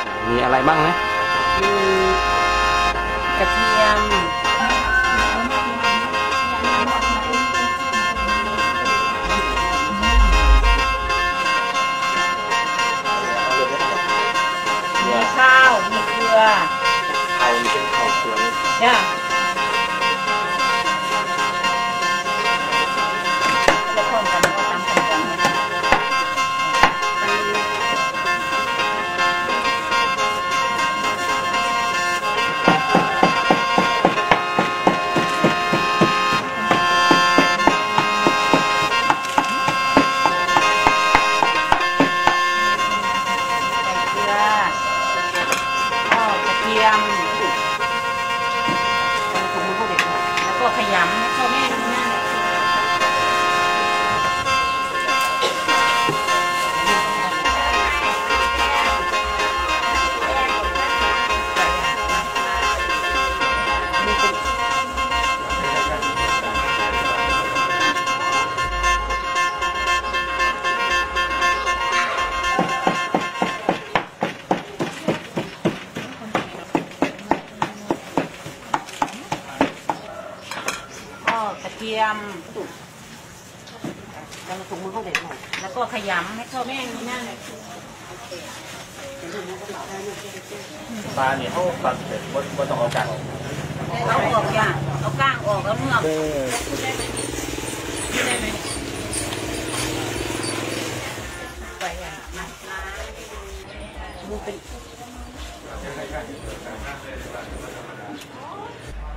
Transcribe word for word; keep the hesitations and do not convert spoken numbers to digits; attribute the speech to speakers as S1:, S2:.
S1: มีอะไรบ้างนะ
S2: มีกระเทียมมีข้าวมีเกลือ
S1: ข้าวนี่เป็นข้าวเปลือก
S2: จ้ะแล้วพร้อมกันก็ตามขั้นตอนแล้วก็ขยำให้เข้าแม่งง่ายกระเทียมแล้วถุงมือเขาเด็ดหน่อยแล้วก็ขยำให้เข้าแม่งนี่นั่น
S1: ปลาเนี่ยเขาตัดเสร็จบนต้องเอาก้างออก
S2: เอาออกอย่างเอาก้างออกแล้วเนื้อได้ไหมไปอ่ะมันเป็น